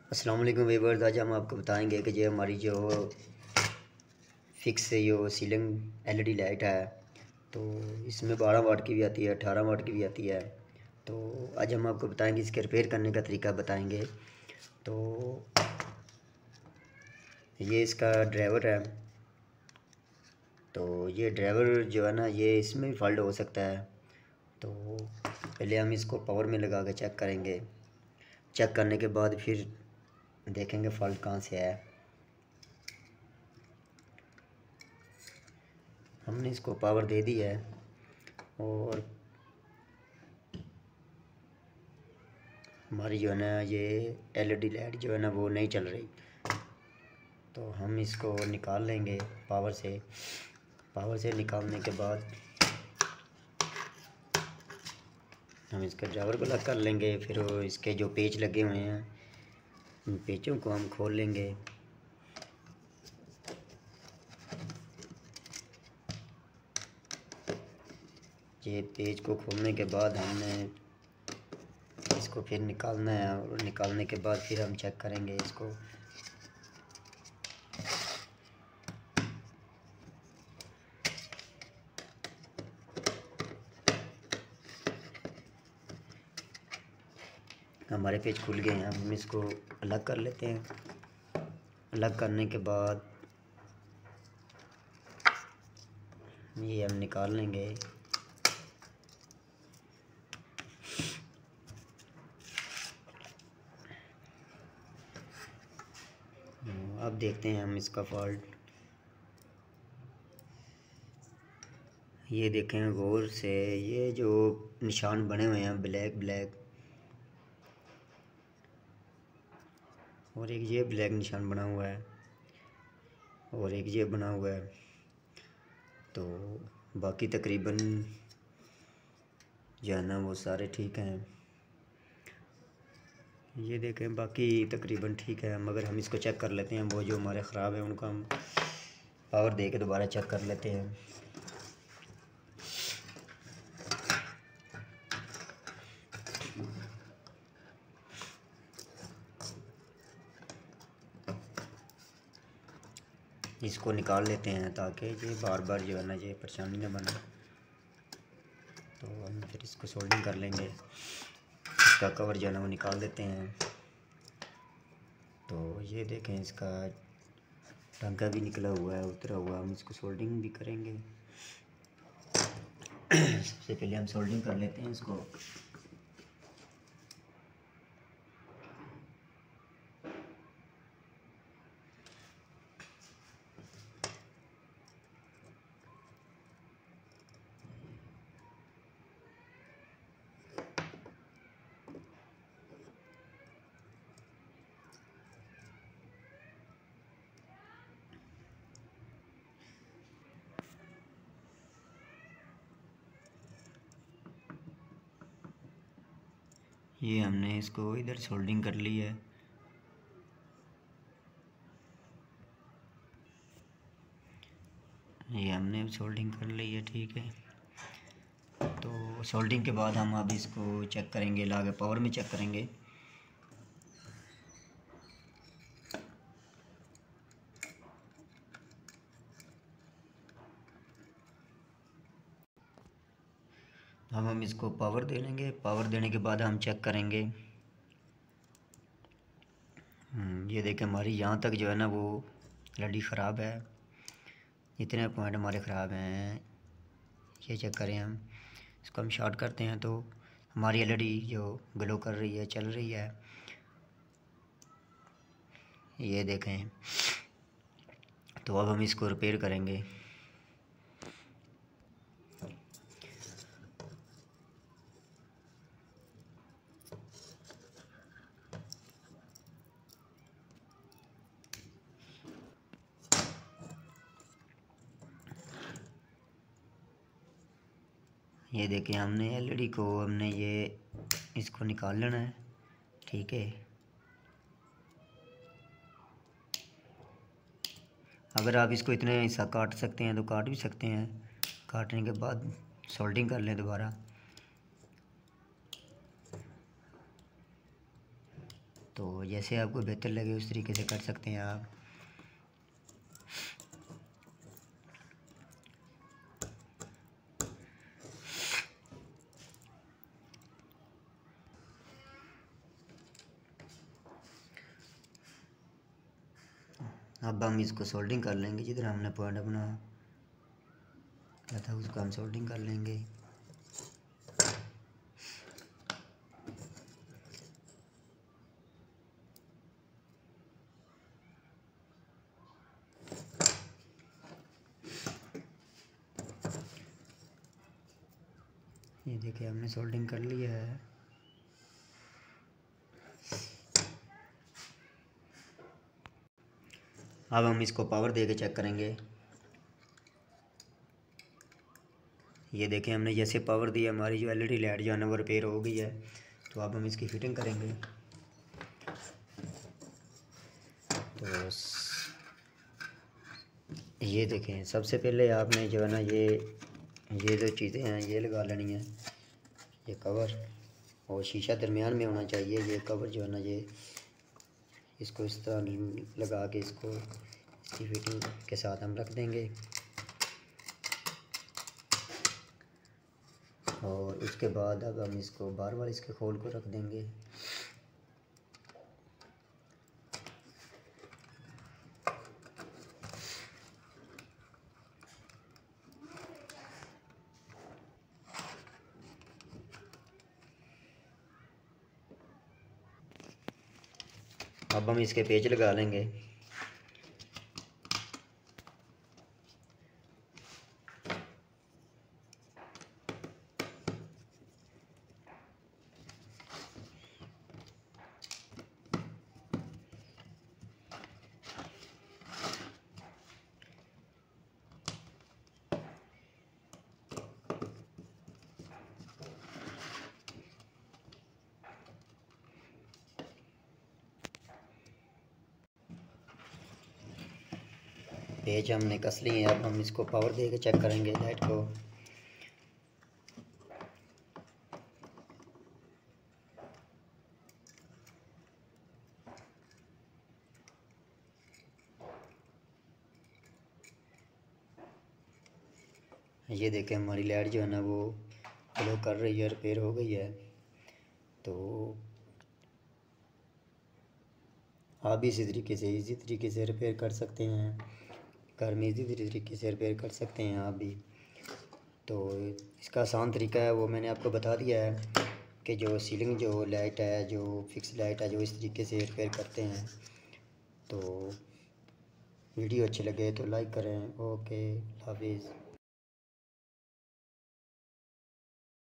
अस्सलाम वालेकुम व्यूअर्स। आज हम आपको बताएंगे कि जो हमारी जो फिक्स जो सीलिंग एलईडी लाइट है, तो इसमें 12 वाट की भी आती है, 18 वाट की भी आती है। तो आज हम आपको बताएंगे, इसके रिपेयर करने का तरीका बताएंगे। तो ये इसका ड्राइवर है। तो ये ड्राइवर जो है ना, ये इसमें भी फॉल्ट हो सकता है। तो पहले हम इसको पावर में लगा के चेक करेंगे। चेक करने के बाद फिर देखेंगे फॉल्ट कहाँ से है। हमने इसको पावर दे दी है और हमारी जो है ना ये एलईडी लाइट जो है ना वो नहीं चल रही। तो हम इसको निकाल लेंगे पावर से। पावर से निकालने के बाद हम इसके ड्राइवर को अलग कर लेंगे। फिर इसके जो पेच लगे हुए हैं, उन पेचों को हम खोल लेंगे। ये पेच को खोलने के बाद हमने इसको फिर निकालना है और निकालने के बाद फिर हम चेक करेंगे इसको। हमारे पेज खुल गए हैं, हम इसको अलग कर लेते हैं। अलग करने के बाद ये हम निकाल लेंगे। अब देखते हैं हम इसका फॉल्ट। ये देखें गौर से, ये जो निशान बने हुए हैं ब्लैक ब्लैक, और एक ये ब्लैक निशान बना हुआ है और एक ये बना हुआ है। तो बाकी तकरीबन जो है ना वो सारे ठीक हैं। ये देखें बाकी तकरीबन ठीक है, मगर हम इसको चेक कर लेते हैं। वो जो हमारे ख़राब है उनको हम पावर दे के दोबारा चेक कर लेते हैं। इसको निकाल लेते हैं ताकि ये बार बार जो है ना ये परेशानी ना बने। तो हम फिर इसको सोल्डिंग कर लेंगे। इसका कवर जो है ना वो निकाल देते हैं। तो ये देखें इसका टांका भी निकला हुआ है, उतरा हुआ। हम इसको सोल्डिंग भी करेंगे। सबसे पहले हम सोल्डिंग कर लेते हैं इसको। ये हमने इसको इधर सोल्डिंग कर ली है। ये हमने सोल्डिंग कर ली है, ठीक है। तो सोल्डिंग के बाद हम अब इसको चेक करेंगे, ला के पावर में चेक करेंगे। हम इसको पावर दे लेंगे। पावर देने के बाद हम चेक करेंगे। ये देखें हमारी यहाँ तक जो है ना वो एलईडी ख़राब है। इतने पॉइंट हमारे ख़राब हैं। ये चेक करें हम। इसको हम शॉर्ट करते हैं तो हमारी एलईडी जो ग्लो कर रही है, चल रही है। ये देखें। तो अब हम इसको रिपेयर करेंगे। ये देखें हमने एलईडी को ये इसको निकाल लेना है, ठीक है। अगर आप इसको इतने हिस्सा काट सकते हैं तो काट भी सकते हैं। काटने के बाद सोल्डिंग कर लें दोबारा। तो जैसे आपको बेहतर लगे उस तरीके से कर सकते हैं आप। अब हम इसको सोल्डिंग कर लेंगे, जिधर हमने पॉइंट अपना क्या था उसको हम सोल्डिंग कर लेंगे। ये देखिए हमने सोल्डिंग कर लिया है। अब हम इसको पावर दे के चेक करेंगे। ये देखें हमने जैसे पावर दी, हमारी जो एलईडी लाइट जो है ना वो रिपेयर हो गई है। तो अब हम इसकी फिटिंग करेंगे। तो ये देखें सबसे पहले आपने जो है ना ये जो चीज़ें हैं ये लगा लेनी है, ये कवर, और शीशा दरमियान में होना चाहिए। ये कवर जो है ना ये इसको इस तरह लगा के इसको इसकी फिटिंग के साथ हम रख देंगे। और उसके बाद अब हम इसको बार बार इसके खोल को रख देंगे। अब हम इसके पेच लगा लेंगे। पेच हमने कस लिए हैं। अब हम इसको पावर दे के चेक करेंगे लाइट को। ये देखें हमारी लाइट जो है ना वो ग्लो कर रही है, रिपेयर हो गई है। तो आप भी इसी तरीके से रिपेयर कर सकते हैं, घर में इसी तरीके से रिपेयर कर सकते हैं आप भी। तो इसका आसान तरीका है वो मैंने आपको बता दिया है कि जो सीलिंग जो लाइट है, जो फिक्स लाइट है, जो इस तरीके से रिपेयर करते हैं। तो वीडियो अच्छी लगे तो लाइक करें। ओके, हाफिज़।